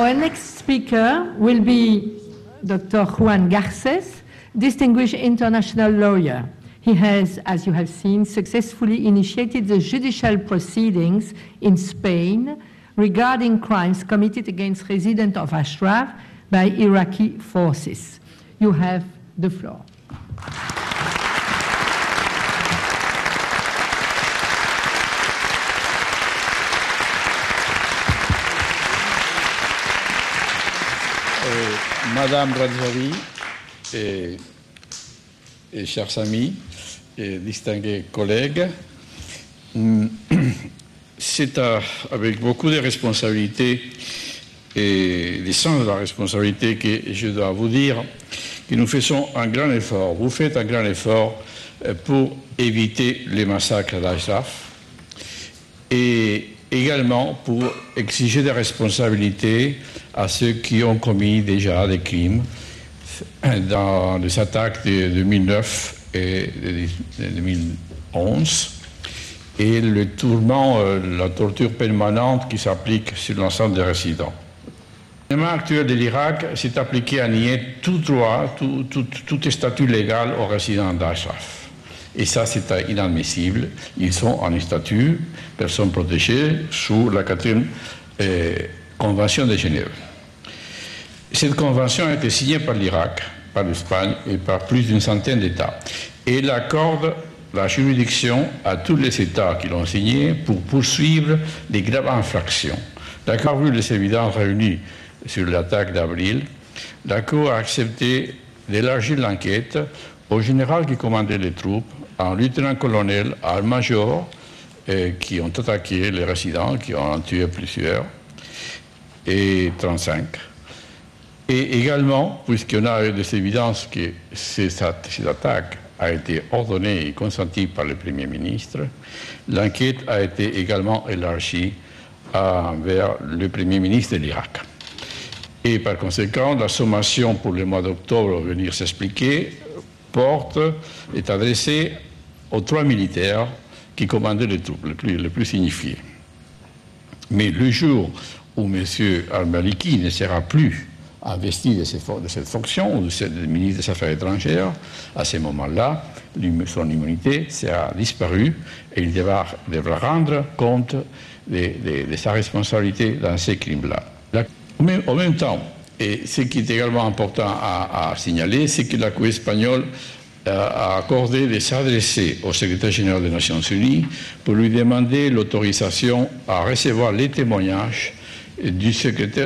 Our next speaker will be Dr. Juan Garces, distinguished international lawyer. He has, as you have seen, successfully initiated the judicial proceedings in Spain regarding crimes committed against residents of Ashraf by Iraqi forces. You have the floor. Madame Radjavi et chers amis et distingués collègues, c'est avec beaucoup de responsabilités et des sens de la responsabilité que je dois vous dire que nous faisons un grand effort. Vous faites un grand effort pour éviter les massacres d'Ashraf et également pour exiger des responsabilités à ceux qui ont commis déjà des crimes dans les attaques de 2009 et de 2011 et le tourment, la torture permanente qui s'applique sur l'ensemble des résidents. Le gouvernement actuel de l'Irak s'est appliqué à nier tout droit, tout statut légal aux résidents d'Ashraf. Et ça, c'est inadmissible. Ils sont en statut, personnes protégées, sous la 4e Convention de Genève. Cette convention a été signée par l'Irak, par l'Espagne et par plus d'une centaine d'États. Et elle accorde la juridiction à tous les États qui l'ont signée pour poursuivre des graves infractions. D'accord, vu les évidences réunies sur l'attaque d'avril, la Cour a accepté d'élargir l'enquête au général qui commandait les troupes, un lieutenant-colonel, un major, qui ont attaqué les résidents, qui ont en tué plusieurs, et 35. Et également, puisqu'on a des évidences que ces attaques a été ordonnée et consentie par le Premier ministre, l'enquête a été également élargie vers le Premier ministre de l'Irak. Et par conséquent, la sommation pour le mois d'octobre venir s'expliquer est adressée aux 3 militaires qui commandaient les troupes, les plus signifiés. Mais le jour où M. al-Maliki ne sera plus investi de cette fonction, ou de ministre des Affaires étrangères, à ce moment-là, son immunité sera disparue et il devra rendre compte de sa responsabilité dans ces crimes-là. En même temps, et ce qui est également important à signaler, c'est que la Cour espagnole a accordé de s'adresser au secrétaire général des Nations Unies pour lui demander l'autorisation à recevoir les témoignages du secrétaire,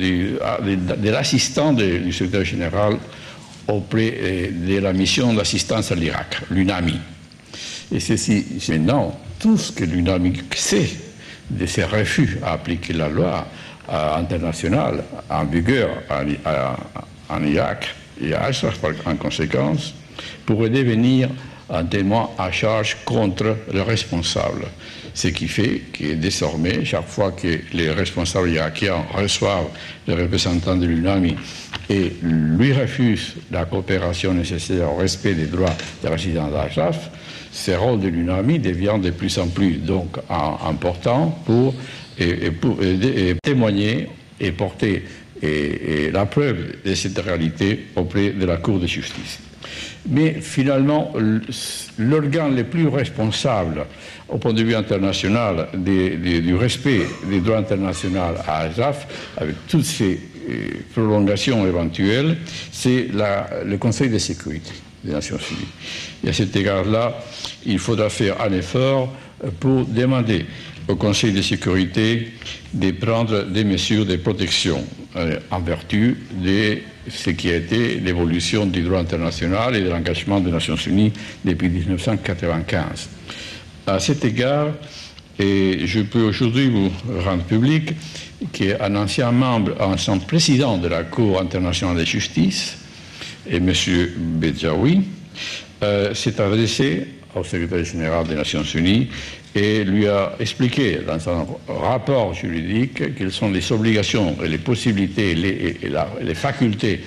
de l'assistant du secrétaire général auprès de la mission d'assistance à l'Irak, l'UNAMI. Et ceci, maintenant, tout ce que l'UNAMI sait de ses refus à appliquer la loi internationale en vigueur en Irak et à Ashraf en conséquence, pourrait devenir un témoin à charge contre le responsable. Ce qui fait que désormais, chaque fois que les responsables irakiens reçoivent les représentants de l'UNAMI et lui refusent la coopération nécessaire au respect des droits des résidents d'Ashraf, ce rôle de l'UNAMI devient de plus en plus donc important pour témoigner et porter la preuve de cette réalité auprès de la Cour de justice. Mais finalement, l'organe le plus responsable au point de vue international du respect des droits internationaux à Ashraf, avec toutes ces prolongations éventuelles, c'est le Conseil de sécurité des Nations Unies. Et à cet égard-là, il faudra faire un effort pour demander au Conseil de sécurité de prendre des mesures de protection en vertu de ce qui a été l'évolution du droit international et de l'engagement des Nations Unies depuis 1995. À cet égard, et je peux aujourd'hui vous rendre public qu'un ancien membre, un ancien président de la Cour internationale de justice, et M. Bedjaoui, s'est adressé au secrétaire général des Nations Unies et lui a expliqué dans un rapport juridique quelles sont les obligations et les possibilités et les facultés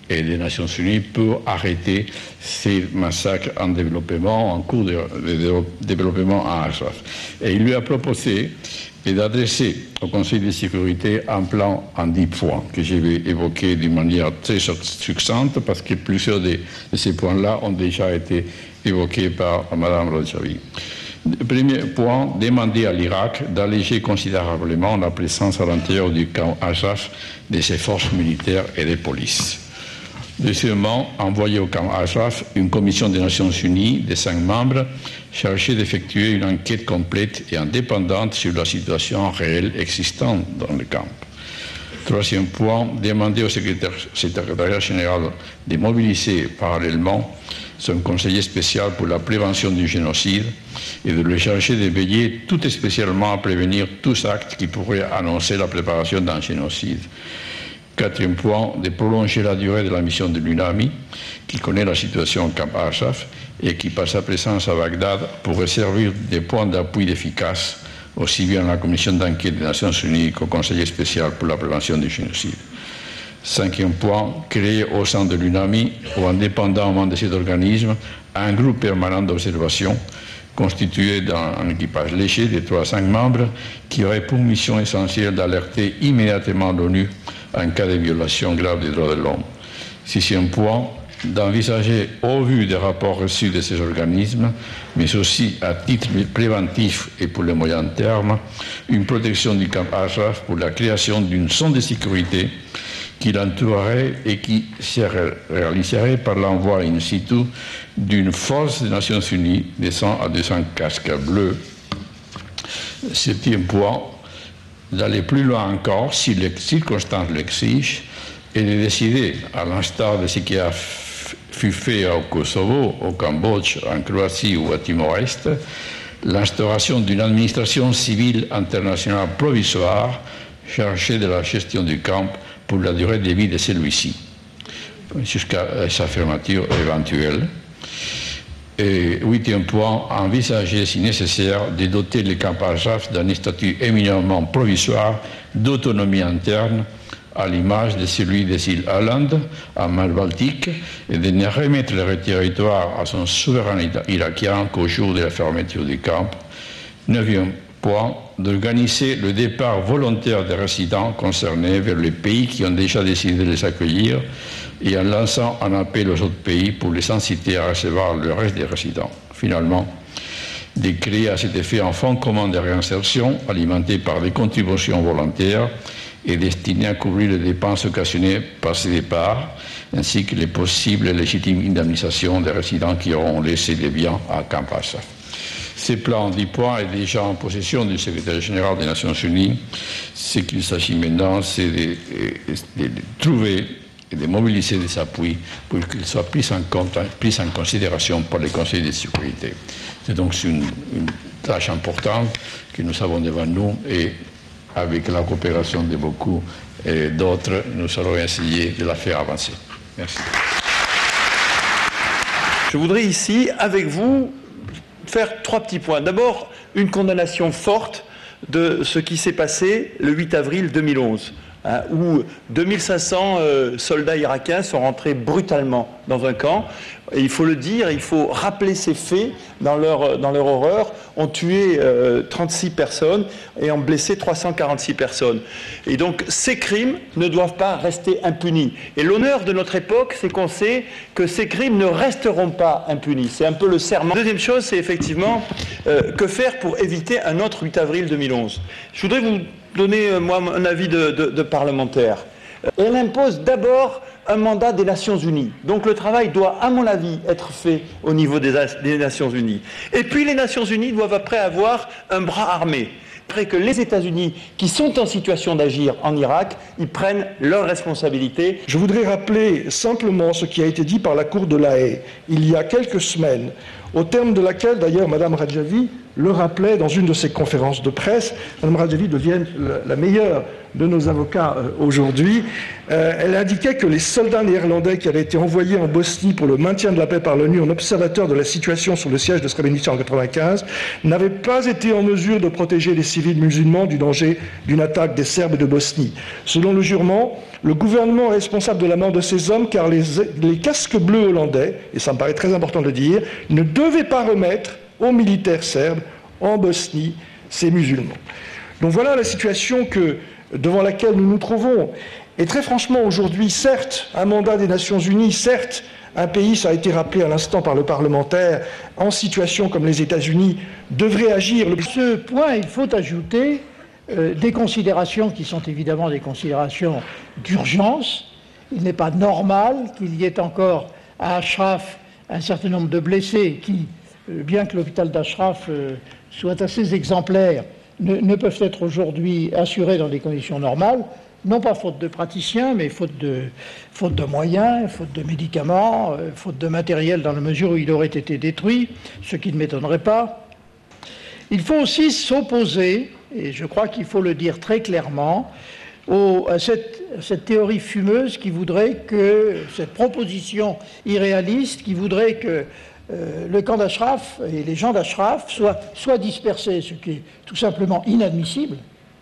et des Nations Unies pour arrêter ces massacres en développement, en cours de développement à Ashraf. Et il lui a proposé d'adresser au Conseil de sécurité un plan en 10 points que je vais évoquer d'une manière très succincte parce que plusieurs de ces points-là ont déjà été évoqués par Mme Rajavi. Premier point, demander à l'Irak d'alléger considérablement la présence à l'intérieur du camp Ashraf de ses forces militaires et des polices. Deuxièmement, envoyer au camp Ashraf une commission des Nations Unies de 5 membres chargée d'effectuer une enquête complète et indépendante sur la situation réelle existante dans le camp. Troisième point, demander au secrétariat général de mobiliser parallèlement son conseiller spécial pour la prévention du génocide et de le charger de veiller tout spécialement à prévenir tous actes qui pourraient annoncer la préparation d'un génocide. Quatrième point, de prolonger la durée de la mission de l'UNAMI, qui connaît la situation au camp Ashraf et qui, par sa présence à Bagdad, pourrait servir de point d'appui efficace aussi bien à la commission d'enquête des Nations Unies qu'au conseiller spécial pour la prévention du génocide. Cinquième point, créer au sein de l'UNAMI, ou indépendamment de cet organisme, un groupe permanent d'observation constitué d'un équipage léger de 3 à 5 membres qui aurait pour mission essentielle d'alerter immédiatement l'ONU en cas de violation grave des droits de l'homme. Sixième point, d'envisager, au vu des rapports reçus de ces organismes, mais aussi à titre préventif et pour le moyen terme, une protection du camp Ashraf pour la création d'une zone de sécurité qui l'entourerait et qui se réaliserait par l'envoi in situ d'une force des Nations Unies de 100 à 200 casques bleus. Septième point, d'aller plus loin encore, si les circonstances l'exigent, et de décider, à l'instar de ce qui a fut fait au Kosovo, au Cambodge, en Croatie ou à Timor-Est, l'instauration d'une administration civile internationale provisoire chargée de la gestion du camp pour la durée de vie de celui-ci, jusqu'à sa fermeture éventuelle. Et huitième point, envisager, si nécessaire, de doter le camp Ashraf d'un statut éminemment provisoire d'autonomie interne, à l'image de celui des îles Åland, en mer Baltique, et de ne remettre le territoire à son souverain irakien qu'au jour de la fermeture du camp. Neuvième point, d'organiser le départ volontaire des résidents concernés vers les pays qui ont déjà décidé de les accueillir et en lançant un appel aux autres pays pour les inciter à recevoir le reste des résidents. Finalement, de créer à cet effet un fonds commun de réinsertion alimenté par des contributions volontaires et destiné à couvrir les dépenses occasionnées par ces départs, ainsi que les possibles et légitimes indemnisations des résidents qui auront laissé des biens à Camp Ashraf. Ce plan 10 points est déjà en possession du secrétaire général des Nations Unies. Ce qu'il s'agit maintenant, c'est de trouver et de mobiliser des appuis pour qu'ils soient pris en considération par les conseils de sécurité. C'est donc une tâche importante que nous avons devant nous et avec la coopération de beaucoup d'autres, nous allons essayer de la faire avancer. Merci. Je voudrais ici, avec vous, faire 3 petits points. D'abord, une condamnation forte de ce qui s'est passé le 8 avril 2011, où 2500 soldats irakiens sont rentrés brutalement dans un camp. Et il faut le dire, il faut rappeler ces faits dans leur horreur, ont tué 36 personnes et ont blessé 346 personnes. Et donc ces crimes ne doivent pas rester impunis. Et l'honneur de notre époque, c'est qu'on sait que ces crimes ne resteront pas impunis. C'est un peu le serment. Deuxième chose, c'est effectivement que faire pour éviter un autre 8 avril 2011. Je voudrais vous donner, moi, un avis de parlementaire. Elle impose d'abord un mandat des Nations Unies. Donc le travail doit, à mon avis, être fait au niveau des Nations Unies. Et puis les Nations Unies doivent après avoir un bras armé. Après que les États-Unis, qui sont en situation d'agir en Irak, ils prennent leurs responsabilités. Je voudrais rappeler simplement ce qui a été dit par la Cour de La Haye il y a quelques semaines, au terme de laquelle, d'ailleurs, Mme Rajavi le rappelait dans une de ses conférences de presse. Mme Radjavi devient la meilleure de nos avocats aujourd'hui. Elle indiquait que les soldats néerlandais qui avaient été envoyés en Bosnie pour le maintien de la paix par l'ONU en observateur de la situation sur le siège de Srebrenica en 1995 n'avaient pas été en mesure de protéger les civils musulmans du danger d'une attaque des Serbes de Bosnie. Selon le jurement, le gouvernement est responsable de la mort de ces hommes car les casques bleus hollandais, et ça me paraît très important de le dire, ne devaient pas remettre aux militaires serbes en Bosnie ces musulmans. Donc voilà la situation devant laquelle nous nous trouvons. Et très franchement, aujourd'hui, certes, un mandat des Nations Unies, certes, un pays, ça a été rappelé à l'instant par le parlementaire, en situation comme les États-Unis, devrait agir. À ce point, il faut ajouter des considérations qui sont évidemment des considérations d'urgence. Il n'est pas normal qu'il y ait encore à Ashraf un certain nombre de blessés qui, bien que l'hôpital d'Ashraf soit assez exemplaire, ne peuvent être aujourd'hui assurés dans des conditions normales, non pas faute de praticiens, mais faute de moyens, faute de médicaments, faute de matériel dans la mesure où il aurait été détruit, ce qui ne m'étonnerait pas. Il faut aussi s'opposer, et je crois qu'il faut le dire très clairement, à cette théorie fumeuse qui voudrait que, cette proposition irréaliste qui voudrait que le camp d'Ashraf et les gens d'Ashraf soient dispersés, ce qui est tout simplement inadmissible,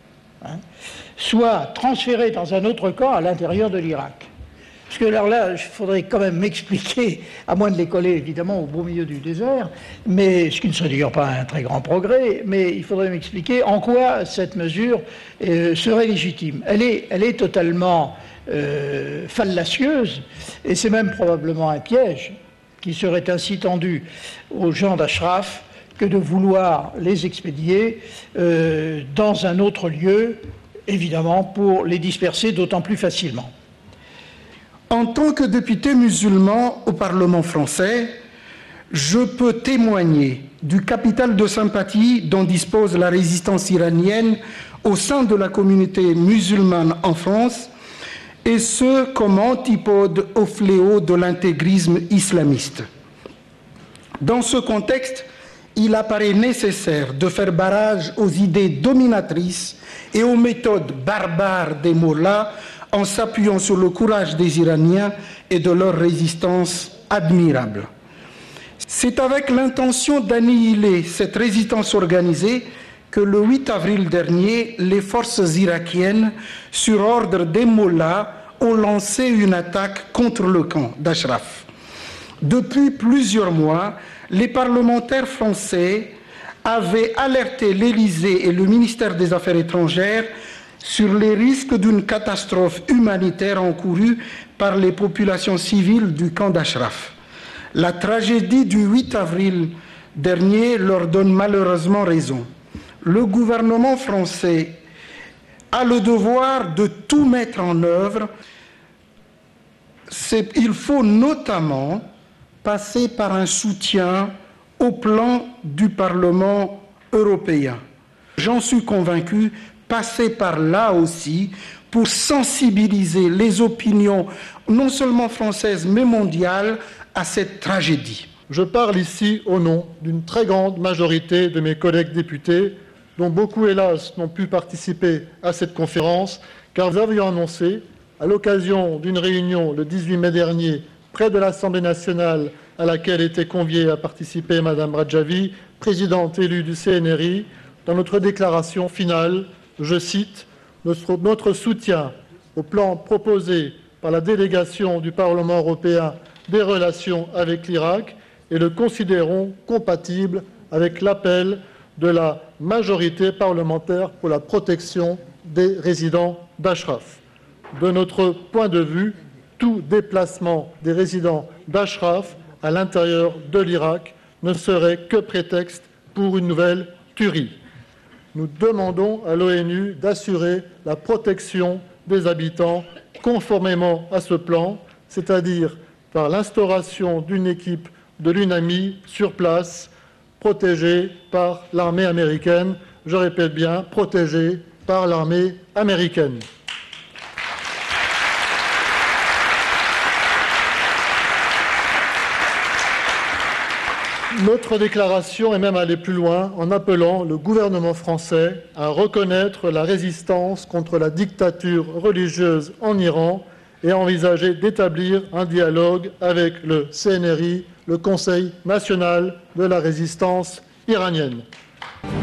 soit transférés dans un autre camp à l'intérieur de l'Irak. Parce que alors là, il faudrait quand même m'expliquer, à moins de les coller évidemment au beau milieu du désert, mais ce qui ne serait d'ailleurs pas un très grand progrès, mais il faudrait m'expliquer en quoi cette mesure serait légitime. Elle est totalement fallacieuse, et c'est même probablement un piège qui serait ainsi tendu aux gens d'Ashraf que de vouloir les expédier dans un autre lieu, évidemment pour les disperser d'autant plus facilement. En tant que député musulman au Parlement français, je peux témoigner du capital de sympathie dont dispose la résistance iranienne au sein de la communauté musulmane en France, et ce comme antipode au fléau de l'intégrisme islamiste. Dans ce contexte, il apparaît nécessaire de faire barrage aux idées dominatrices et aux méthodes barbares des mollahs en s'appuyant sur le courage des Iraniens et de leur résistance admirable. C'est avec l'intention d'annihiler cette résistance organisée que le 8 avril dernier, les forces irakiennes, sur ordre des mollahs, ont lancé une attaque contre le camp d'Ashraf. Depuis plusieurs mois, les parlementaires français avaient alerté l'Élysée et le ministère des Affaires étrangères sur les risques d'une catastrophe humanitaire encourue par les populations civiles du camp d'Ashraf. La tragédie du 8 avril dernier leur donne malheureusement raison. Le gouvernement français a le devoir de tout mettre en œuvre. Il faut notamment passer par un soutien au plan du Parlement européen. J'en suis convaincu, passer par là aussi pour sensibiliser les opinions, non seulement françaises, mais mondiales, à cette tragédie. Je parle ici au nom d'une très grande majorité de mes collègues députés, dont beaucoup, hélas, n'ont pu participer à cette conférence, car nous avions annoncé, à l'occasion d'une réunion le 18 mai dernier, près de l'Assemblée nationale, à laquelle était conviée à participer Mme Radjavi, présidente élue du CNRI, dans notre déclaration finale, je cite, « Notre soutien au plan proposé par la délégation du Parlement européen des relations avec l'Irak et le considérons compatible avec l'appel de la majorité parlementaire pour la protection des résidents d'Ashraf. De notre point de vue, tout déplacement des résidents d'Ashraf à l'intérieur de l'Irak ne serait que prétexte pour une nouvelle tuerie. Nous demandons à l'ONU d'assurer la protection des habitants conformément à ce plan, c'est-à-dire par l'instauration d'une équipe de l'UNAMI sur place, protégée par l'armée américaine. Je répète bien, protégée par l'armée américaine. Notre déclaration est même allée plus loin en appelant le gouvernement français à reconnaître la résistance contre la dictature religieuse en Iran et à envisager d'établir un dialogue avec le CNRI, le Conseil national de la résistance iranienne.